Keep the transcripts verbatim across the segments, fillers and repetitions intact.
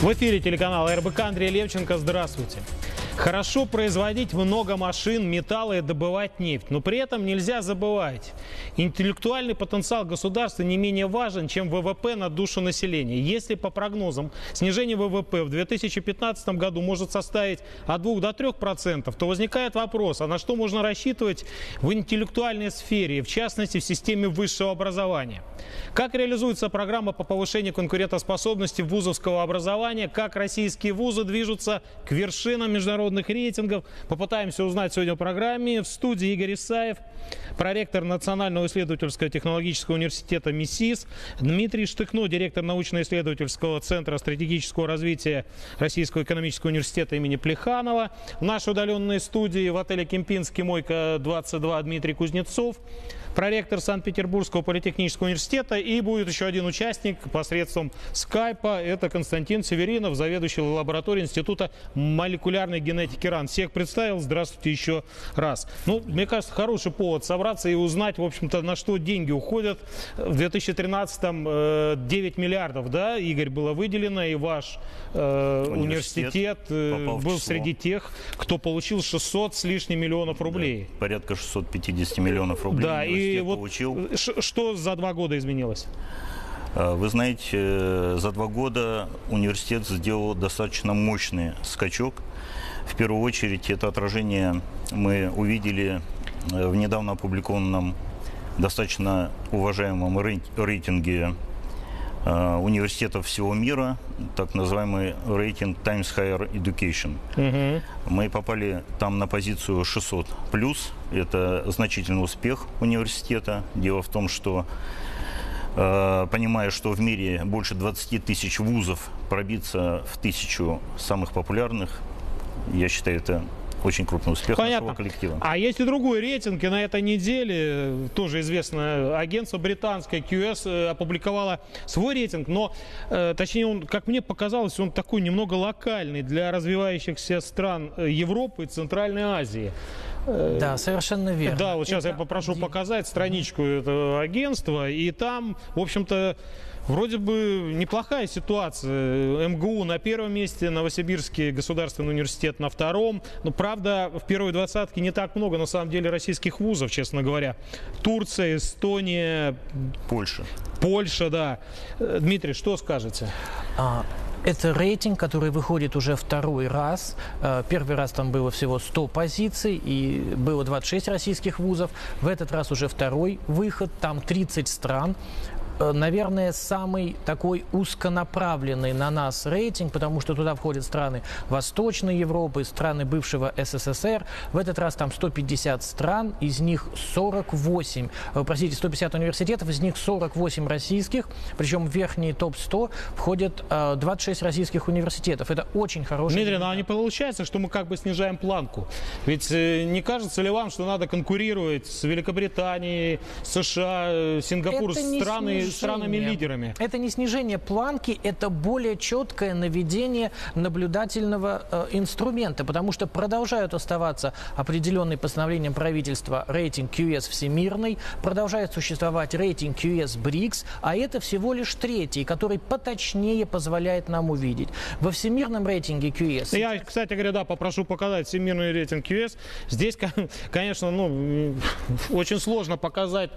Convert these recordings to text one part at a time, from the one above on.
В эфире телеканала эр бэ ка, Андрей Левченко. Здравствуйте. Хорошо производить много машин, металла и добывать нефть, но при этом нельзя забывать: интеллектуальный потенциал государства не менее важен, чем вэ вэ пэ на душу населения. Если по прогнозам снижение вэ вэ пэ в две тысячи пятнадцатом году может составить от двух до трёх процентов, то возникает вопрос, а на что можно рассчитывать в интеллектуальной сфере, в частности в системе высшего образования? Как реализуется программа по повышению конкурентоспособности вузовского образования, как российские вузы движутся к вершинам международных рейтингов? Попытаемся узнать сегодня в программе. В студии Игорь Исаев, проректор Национального исследовательского технологического университета МИСИС, Дмитрий Штыкно, директор научно-исследовательского центра стратегического развития Российского экономического университета имени Плеханова. В нашей удаленной студии в отеле Кемпинский, Мойка двадцать два, Дмитрий Кузнецов, проректор Санкт-Петербургского политехнического университета. И будет еще один участник посредством скайпа. Это Константин Северинов, заведующий лабораторией Института молекулярной генетики РАН. Всех представил. Здравствуйте еще раз. Ну, мне кажется, хороший повод собраться и узнать, в общем-то, на что деньги уходят. В две тысячи тринадцатом девять миллиардов, да, Игорь, было выделено, и ваш э, университет, университет э, был среди тех, кто получил шестьсот с лишним миллионов рублей. Да, порядка шестисот пятидесяти миллионов рублей. Да, и вот получил. Что за два года изменилось? Вы знаете, за два года университет сделал достаточно мощный скачок. В первую очередь, это отражение мы увидели в недавно опубликованном достаточно уважаемом рейтинге университетов всего мира, так называемый рейтинг Times Higher Education. Угу. Мы попали там на позицию шестьсот плюс. Это значительный успех университета. Дело в том, что, э, понимая, что в мире больше двадцати тысяч вузов, пробиться в тысячу самых популярных, я считаю, это очень крупный успех нашего коллектива. А есть и другой рейтинг, и на этой неделе тоже известное агентство британское кью эс опубликовало свой рейтинг, но, э, точнее, он, как мне показалось, он такой немного локальный для развивающихся стран Европы и Центральной Азии. Да, совершенно верно. Да, вот сейчас это... я попрошу показать страничку этого агентства, и там, в общем-то, вроде бы неплохая ситуация. эм гэ у на первом месте, Новосибирский государственный университет на втором. Но, правда, в первой двадцатке не так много, на самом деле, российских вузов, честно говоря. Турция, Эстония, Польша. Польша, да. Дмитрий, что скажете? А... Это рейтинг, который выходит уже второй раз. Первый раз там было всего сто позиций, и было двадцать шесть российских вузов. В этот раз уже второй выход, там тридцать стран. Наверное, самый такой узконаправленный на нас рейтинг, потому что туда входят страны Восточной Европы, страны бывшего эс эс эс эр. В этот раз там сто пятьдесят стран, из них сорок восемь, простите, сто пятьдесят университетов, из них сорок восемь российских, причем в верхний топ сто входят двадцать шесть российских университетов. Это очень хороший Дмитрий, но не получается, что мы как бы снижаем планку. Ведь не кажется ли вам, что надо конкурировать с Великобританией, США, Сингапуром, страны, странами-лидерами? Это не снижение планки, это более четкое наведение наблюдательного э, инструмента, потому что продолжают оставаться определенные постановлением правительства рейтинг кью эс всемирный, продолжает существовать рейтинг кью эс брикс, а это всего лишь третий, который поточнее позволяет нам увидеть. Во всемирном рейтинге кью эс... Я, кстати говоря, да, попрошу показать всемирный рейтинг кью эс. Здесь, конечно, ну, очень сложно показать.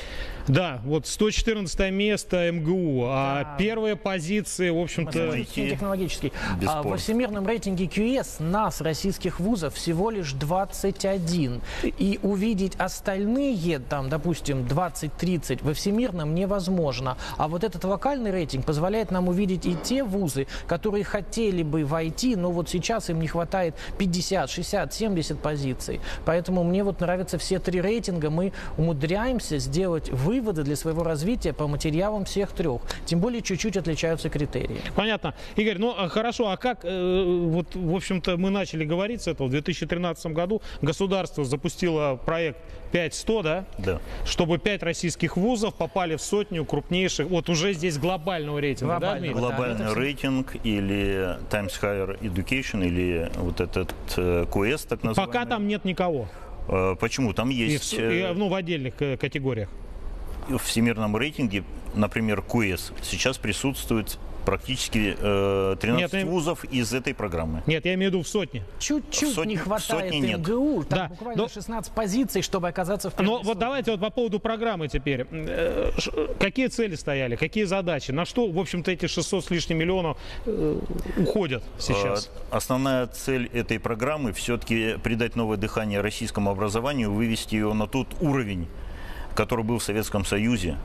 Да, вот сто четырнадцатое место эм гэ у, а да. Первые позиции, в общем-то... Технологический. А во всемирном рейтинге кью эс нас, российских вузов, всего лишь двадцать один. И увидеть остальные, там, допустим, двадцать-тридцать, во всемирном невозможно. А вот этот локальный рейтинг позволяет нам увидеть и те вузы, которые хотели бы войти, но вот сейчас им не хватает пятьдесят, шестьдесят, семьдесят позиций. Поэтому мне вот нравятся все три рейтинга. Мы умудряемся сделать выводы для своего развития по материалам всех трех. Тем более чуть-чуть отличаются критерии. Понятно. Игорь, ну хорошо, а как, э, вот, в общем-то, мы начали говорить с этого. В две тысячи тринадцатом году государство запустило проект пять сто, да? Да. Чтобы пять российских вузов попали в сотню крупнейших, вот уже здесь глобального рейтинга, Глобальный, да, Глобальный да, рейтинг или Times Higher Education, или вот этот э, кью эс, так называемый. Пока там нет никого. Э, почему? Там есть... И в, и, ну, в отдельных э, категориях. В всемирном рейтинге, например, кью эс, сейчас присутствует Практически э, тринадцать Нет, вузов из этой программы. Нет, я имею в виду в сотне. Чуть-чуть Сотни- не хватает сотни нет. эм гэ у, там Да, буквально но- шестнадцать позиций, чтобы оказаться в первой Но вот сотне. давайте вот по поводу программы теперь. Э, ш- Какие цели стояли, какие задачи? На что, в общем-то, эти шестьсот с лишним миллионов э, уходят сейчас? Э, Основная цель этой программы все-таки придать новое дыхание российскому образованию, вывести ее на тот уровень, который был в Советском Союзе.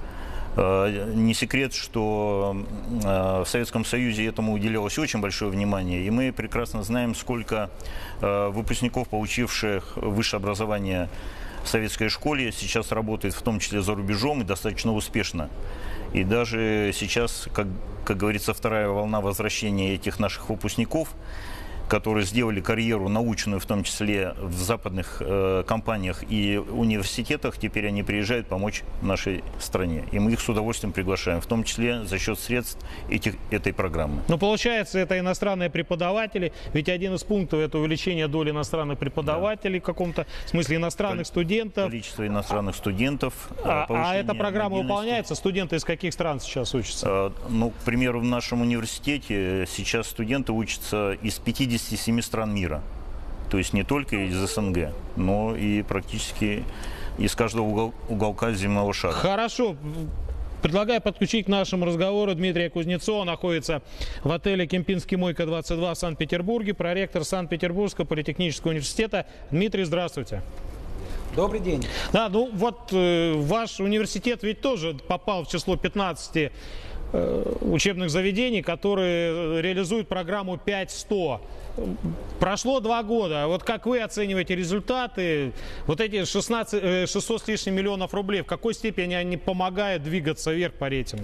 Э, Не секрет, что э, в Советском Союзе этому уделялось очень большое внимание, и мы прекрасно знаем, сколько э, выпускников, получивших высшее образование в советской школе, сейчас работает в том числе за рубежом и достаточно успешно. И даже сейчас, как, как говорится, вторая волна возвращения этих наших выпускников, которые сделали карьеру научную, в том числе в западных э, компаниях и университетах, теперь они приезжают помочь нашей стране. И мы их с удовольствием приглашаем, в том числе за счет средств этих, этой программы. Ну, получается, это иностранные преподаватели, ведь один из пунктов – это увеличение доли иностранных преподавателей в каком-то смысле, иностранных студентов. Количество иностранных студентов. э, А, а повышение эта программа мобильности. выполняется? Студенты из каких стран сейчас учатся? Э, Ну, к примеру, в нашем университете сейчас студенты учатся из пятидесяти семи стран мира. То есть не только из эс эн гэ, но и практически из каждого угол- уголка земного шара. Хорошо. Предлагаю подключить к нашему разговору Дмитрия Кузнецова. Он находится в отеле «Кемпинский Мойка двадцать два» в Санкт-Петербурге, проректор Санкт-Петербургского политехнического университета. Дмитрий, здравствуйте. Добрый день. Да, ну вот э, ваш университет ведь тоже попал в число пятнадцати э, учебных заведений, которые реализуют программу пять сто. Прошло два года. Вот как вы оцениваете результаты? Вот эти шестнадцать, э, шестьсот с лишним миллионов рублей, в какой степени они помогают двигаться вверх по рейтингу?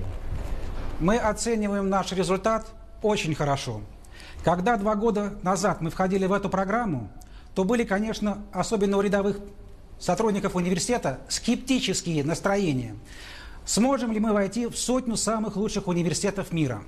Мы оцениваем наш результат очень хорошо. Когда два года назад мы входили в эту программу, то были, конечно, особенно у рядовых сотрудников университета, скептические настроения. Сможем ли мы войти в сотню самых лучших университетов мира?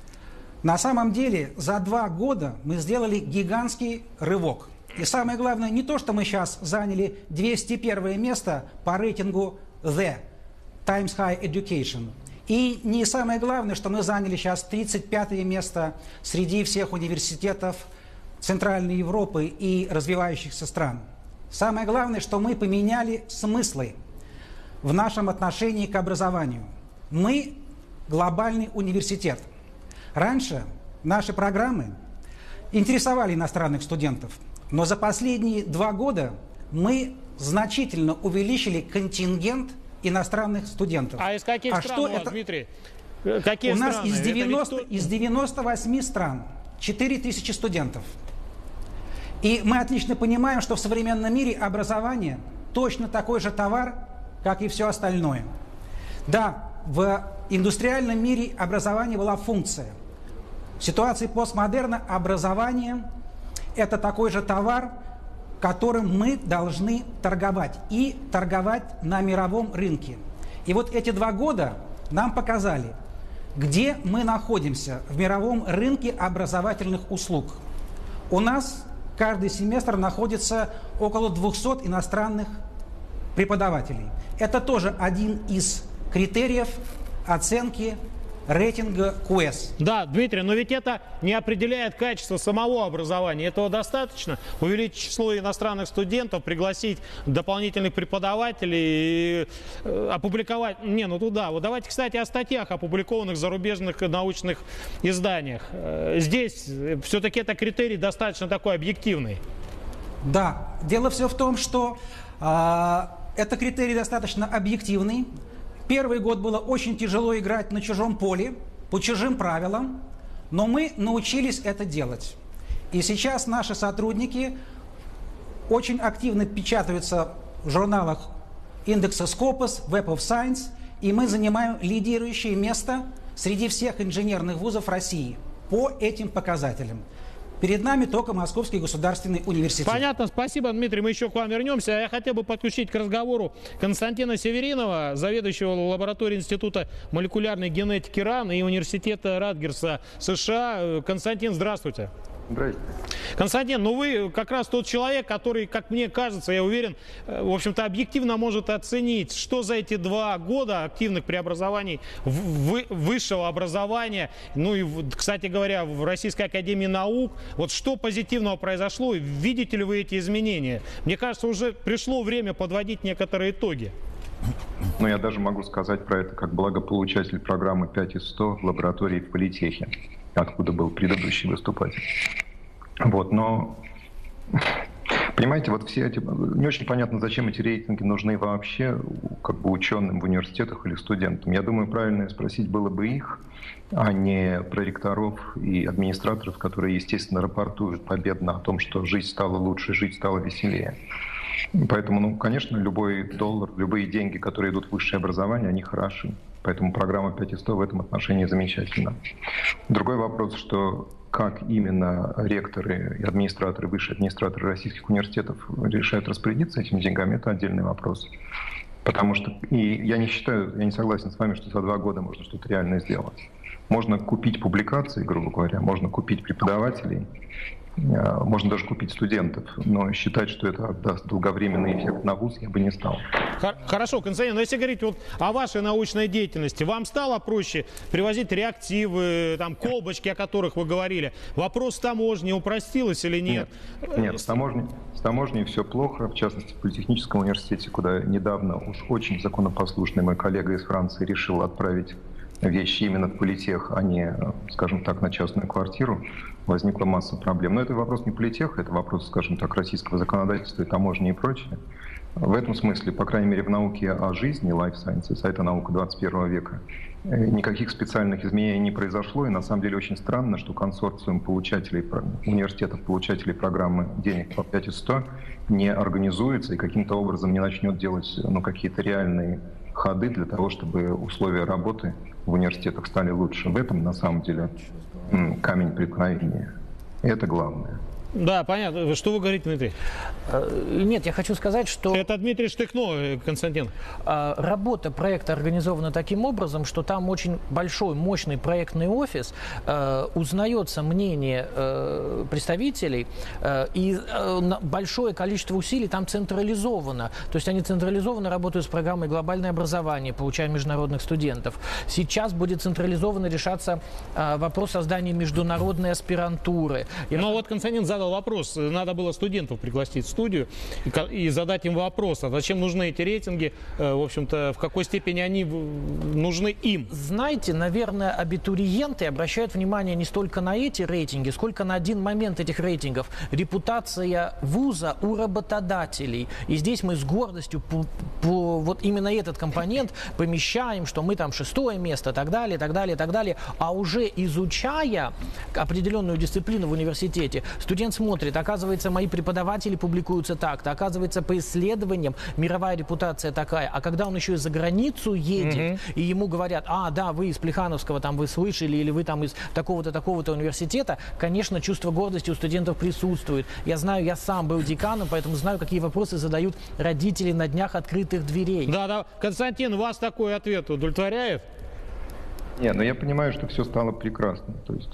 На самом деле, за два года мы сделали гигантский рывок. И самое главное, не то, что мы сейчас заняли двести первое место по рейтингу The Times High Education. И не самое главное, что мы заняли сейчас тридцать пятое место среди всех университетов Центральной Европы и развивающихся стран. Самое главное, что мы поменяли смыслы в нашем отношении к образованию. Мы глобальный университет. Раньше наши программы интересовали иностранных студентов, но за последние два года мы значительно увеличили контингент иностранных студентов. А из каких А стран что у вас, это? Дмитрий? Какие У нас страны? из, Это ведь девяноста, кто- из девяноста восьми стран четыре тысячи студентов. И мы отлично понимаем, что в современном мире образование точно такой же товар, как и все остальное. Да, в индустриальном мире образование была функция. В ситуации постмодерна образование – это такой же товар, которым мы должны торговать. И торговать на мировом рынке. И вот эти два года нам показали, где мы находимся в мировом рынке образовательных услуг. У нас каждый семестр находится около двухсот иностранных преподавателей. Это тоже один из критериев оценки рейтинга куэс. Да, Дмитрий, но ведь это не определяет качество самого образования. Этого достаточно? Увеличить число иностранных студентов, пригласить дополнительных преподавателей и э, опубликовать... Не, ну туда. Вот давайте, кстати, о статьях, опубликованных в зарубежных научных изданиях. Э, Здесь э, все-таки это критерий достаточно такой объективный. Да, дело все в том, что э, это критерий достаточно объективный. Первый год было очень тяжело играть на чужом поле, по чужим правилам, но мы научились это делать. И сейчас наши сотрудники очень активно печатаются в журналах индекса Scopus, Web of Science, и мы занимаем лидирующее место среди всех инженерных вузов России по этим показателям. Перед нами только Московский государственный университет. Понятно, спасибо, Дмитрий, мы еще к вам вернемся. Я хотел бы подключить к разговору Константина Северинова, заведующего лабораторией Института молекулярной генетики РАН и Университета Ратгерса США. Константин, здравствуйте. Здрасте. Константин, ну вы как раз тот человек, который, как мне кажется, я уверен, в общем-то, объективно может оценить, что за эти два года активных преобразований высшего образования, ну и, кстати говоря, в Российской академии наук, вот что позитивного произошло, видите ли вы эти изменения? Мне кажется, уже пришло время подводить некоторые итоги. Ну, я даже могу сказать про это как благополучатель программы пять из ста в лаборатории в Политехе, откуда был предыдущий выступатель. Вот, но, понимаете, вот все эти... Не очень понятно, зачем эти рейтинги нужны вообще, как бы ученым в университетах или студентам. Я думаю, правильно спросить было бы их, а не проректоров и администраторов, которые, естественно, рапортуют победно о том, что жизнь стала лучше, жить стало веселее. Поэтому, ну, конечно, любой доллар, любые деньги, которые идут в высшее образование, они хороши. Поэтому программа пять из ста в этом отношении замечательна. Другой вопрос, что как именно ректоры и администраторы, высшие администраторы российских университетов решают распорядиться этими деньгами, это отдельный вопрос. Потому что, и я не считаю, я не согласен с вами, что за два года можно что-то реально сделать. Можно купить публикации, грубо говоря, можно купить преподавателей, можно даже купить студентов, но считать, что это даст долговременный эффект на вуз, я бы не стал. Хорошо, Константин, но если говорить вот о вашей научной деятельности, вам стало проще привозить реактивы, там, колбочки, о которых вы говорили? Вопрос таможни упростилось или нет? Нет, нет с, таможней, с таможней все плохо, в частности, в Политехническом университете, куда недавно уж очень законопослушный мой коллега из Франции решил отправить вещи именно в политех, а не, скажем так, на частную квартиру, возникла масса проблем. Но это вопрос не политеха, это вопрос, скажем так, российского законодательства и таможни и прочее. В этом смысле, по крайней мере, в науке о жизни, Life Sciences, а это наука двадцать первого века, никаких специальных изменений не произошло. И на самом деле очень странно, что консорциум получателей, университетов, получателей программы денег по пять из ста не организуется и каким-то образом не начнет делать, ну, какие-то реальные ходы для того, чтобы условия работы в университетах стали лучше. В этом, на самом деле, камень преткновения. И это главное. Да, понятно. Что вы говорите, Дмитрий? Нет, я хочу сказать, что... Это Дмитрий Штыкно, Константин. Работа проекта организована таким образом, что там очень большой, мощный проектный офис, узнается мнение представителей, и большое количество усилий там централизовано. То есть они централизованно работают с программой «Глобальное образование», получая международных студентов. Сейчас будет централизованно решаться вопрос создания международной аспирантуры. Но вот Константин задал вопрос, надо было студентов пригласить в студию и, и задать им вопрос, а зачем нужны эти рейтинги, в общем-то, в какой степени они нужны им? Знаете, наверное, абитуриенты обращают внимание не столько на эти рейтинги, сколько на один момент этих рейтингов. Репутация вуза у работодателей. И здесь мы с гордостью по, по, вот именно этот компонент помещаем, что мы там шестое место, так далее, так далее, так далее. А уже изучая определенную дисциплину в университете, студент смотрит, оказывается, мои преподаватели публикуются так-то, оказывается, по исследованиям мировая репутация такая. А когда он еще и за границу едет, mm-hmm. и ему говорят, а, да, вы из Плехановского, там, вы слышали, или вы там из такого-то, такого-то университета, конечно, чувство гордости у студентов присутствует. Я знаю, я сам был деканом, поэтому знаю, какие вопросы задают родители на днях открытых дверей. Да, да. Константин, вас такой ответ удовлетворяет? Нет, но я понимаю, что все стало прекрасно. То есть,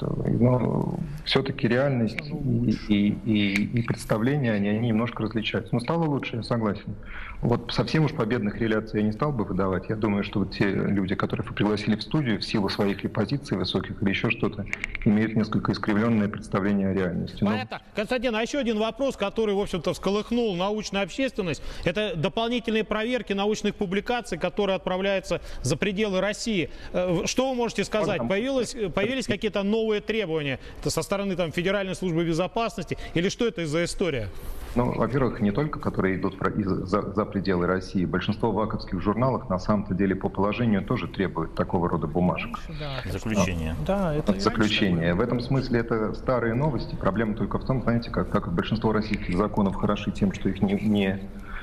но все-таки реальность и, и, и, и представления, они, они немножко различаются. Но стало лучше, я согласен. Вот совсем уж победных реляций я не стал бы выдавать. Я думаю, что вот те люди, которых вы пригласили в студию, в силу своих ли позиций высоких или еще что-то, имеют несколько искривленное представление о реальности. Понятно. Но... Константин, а еще один вопрос, который, в общем-то, всколыхнул научную общественность, это дополнительные проверки научных публикаций, которые отправляются за пределы России. Что вы можете сказать? Появилось, появились какие-то новые требования со стороны там, Федеральной службы безопасности? Или что это за история? Ну, во-первых, не только которые идут за, за пределы России. Большинство ваковских журналов на самом-то деле по положению тоже требуют такого рода бумажек. Да, заключение. Да, это заключение. В этом смысле это старые новости. Проблема только в том, знаете, как, как большинство российских законов хороши тем, что их не... не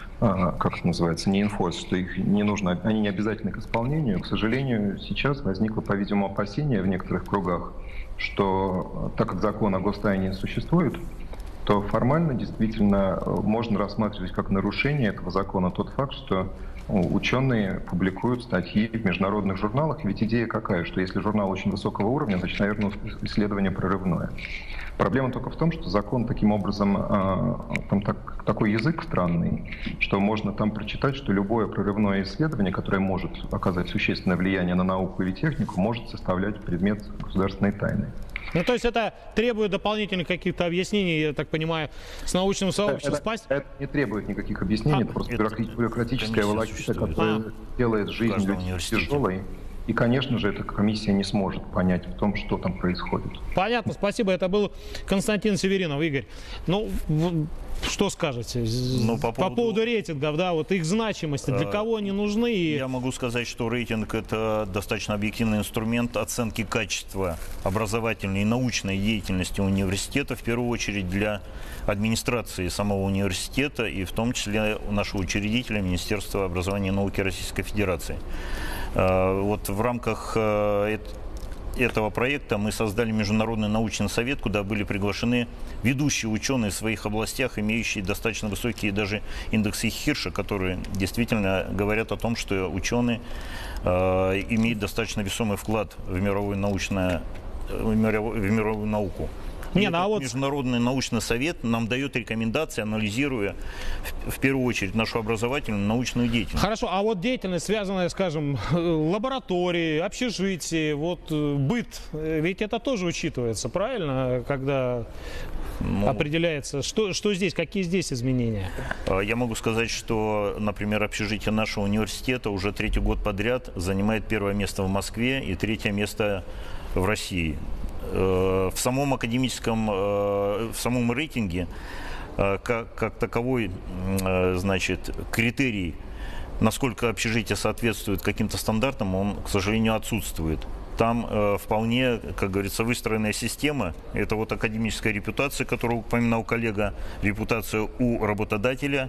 как это называется, не инфорс, что их не нужно, они не обязательны к исполнению. К сожалению, сейчас возникло, по-видимому, опасение в некоторых кругах, что так как закон о гостайне существует, то формально действительно можно рассматривать как нарушение этого закона тот факт, что ученые публикуют статьи в международных журналах. Ведь идея какая, что если журнал очень высокого уровня, значит, наверное, исследование прорывное. Проблема только в том, что закон таким образом, там так, такой язык странный, что можно там прочитать, что любое прорывное исследование, которое может оказать существенное влияние на науку или технику, может составлять предмет государственной тайны. Ну, то есть это требует дополнительных каких-то объяснений, я так понимаю, с научным сообществом. Это, Спас... это не требует никаких объяснений, а, это просто это, бюрократическая волокита, которая а. делает жизнь людей тяжелой. И, конечно же, эта комиссия не сможет понять в том, что там происходит. Понятно, спасибо. Это был Константин Северинов. Игорь, ну, что скажете ну, по, по поводу... поводу рейтингов, да, вот их значимости, для кого они нужны? И... Я могу сказать, что рейтинг – это достаточно объективный инструмент оценки качества образовательной и научной деятельности университета, в первую очередь для администрации самого университета и в том числе нашего учредителя Министерства образования и науки Российской Федерации. Вот в рамках этого проекта мы создали Международный научный совет, куда были приглашены ведущие ученые в своих областях, имеющие достаточно высокие даже индексы Хирша, которые действительно говорят о том, что ученые э, имеют достаточно весомый вклад в мировую, научную, в мировую, в мировую науку. Не, ну, а вот... Международный научный совет нам дает рекомендации, анализируя в, в первую очередь нашу образовательную научную деятельность. Хорошо, а вот деятельность, связанная, скажем, лаборатории, общежития, вот быт, ведь это тоже учитывается, правильно, когда ну, определяется, что, что здесь, какие здесь изменения? Я могу сказать, что, например, общежитие нашего университета уже третий год подряд занимает первое место в Москве и третье место в России. В самом академическом, в самом рейтинге, как, как таковой, значит, критерий, насколько общежитие соответствует каким-то стандартам, он, к сожалению, отсутствует. Там вполне, как говорится, выстроенная система. Это вот академическая репутация, которую упоминал коллега, репутация у работодателя,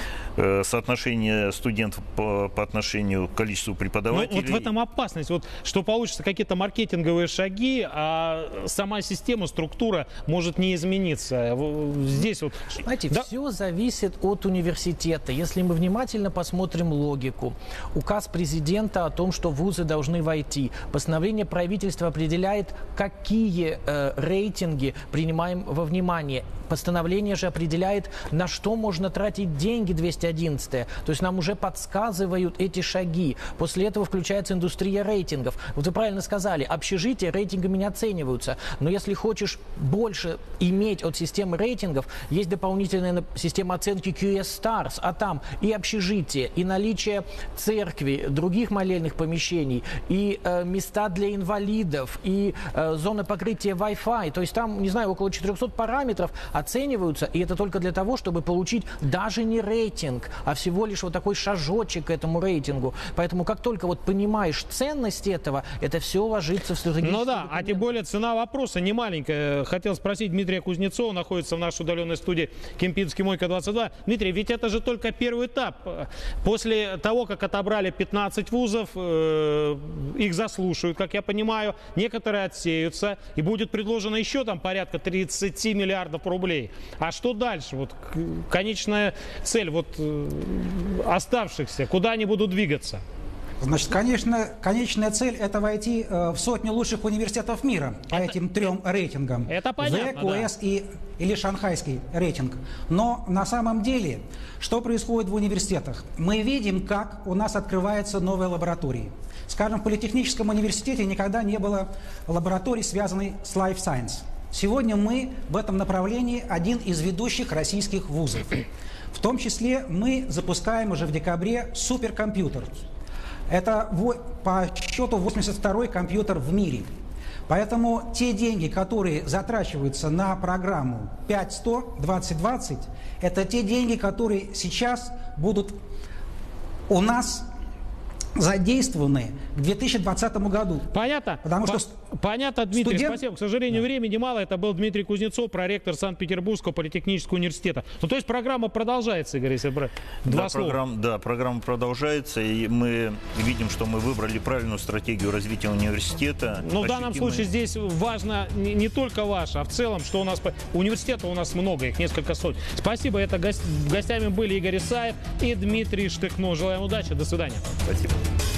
соотношение студентов по, по отношению к количеству преподавателей. Ну, вот в этом опасность, вот, что получится какие-то маркетинговые шаги, а сама система, структура может не измениться. Здесь вот... Знаете, да? все зависит от университета. Если мы внимательно посмотрим логику, указ президента о том, что вузы должны войти, постановление правительства определяет, какие э, рейтинги принимаем во внимание. Постановление же определяет, на что можно тратить деньги двести одиннадцатое. То есть нам уже подсказывают эти шаги. После этого включается индустрия рейтингов. Вот вы правильно сказали, общежития рейтингами не оцениваются. Но если хочешь больше иметь от системы рейтингов, есть дополнительная система оценки кью эс Stars, а там и общежитие, и наличие церкви, других молельных помещений, и э, места для инвалидов, и э, зоны покрытия Wi-Fi. То есть там, не знаю, около четырехсот параметров оцениваются, и это только для того, чтобы получить даже не рейтинг, а всего лишь вот такой шажочек к этому рейтингу. Поэтому как только вот понимаешь ценность этого, это все ложится в стратегическую. Ну да, а тем более цена вопроса не маленькая. Хотел спросить Дмитрия Кузнецова, находится в нашей удаленной студии Кемпинский Мойка двадцать два. Дмитрий, ведь это же только первый этап. После того, как отобрали пятнадцать вузов, э, их заслушают, как я понимаю, некоторые отсеются, и будет предложено еще там порядка тридцати миллиардов рублей. А что дальше? Вот конечная цель вот оставшихся, куда они будут двигаться? Значит, конечно, конечная цель – это войти в сотню лучших университетов мира по это, этим трем рейтингам. Это понятно, зэк, ку эс да. и, или шанхайский рейтинг. Но на самом деле, что происходит в университетах? Мы видим, как у нас открываются новые лаборатории. Скажем, в Политехническом университете никогда не было лабораторий, связанной с Life Science. Сегодня мы в этом направлении один из ведущих российских вузов. В том числе мы запускаем уже в декабре суперкомпьютер. Это по счету восемьдесят второй компьютер в мире. Поэтому те деньги, которые затрачиваются на программу пять сто двадцать двадцать, это те деньги, которые сейчас будут у нас задействованы к две тысячи двадцатому году. Понятно? Потому По- что Понятно, Дмитрий, студент... спасибо. К сожалению, да. времени мало. Это был Дмитрий Кузнецов, проректор Санкт-Петербургского политехнического университета. Ну, то есть программа продолжается, Игорь, если брать два да, слова. Программа, да, программа продолжается, и мы видим, что мы выбрали правильную стратегию развития университета. Но в данном случае здесь важно не, не только ваше, а в целом, что у нас... Университетов у нас много, их несколько сотен. Спасибо. Это гость... гостями были Игорь Исаев и Дмитрий Штыкно. Желаем удачи. До свидания. Спасибо.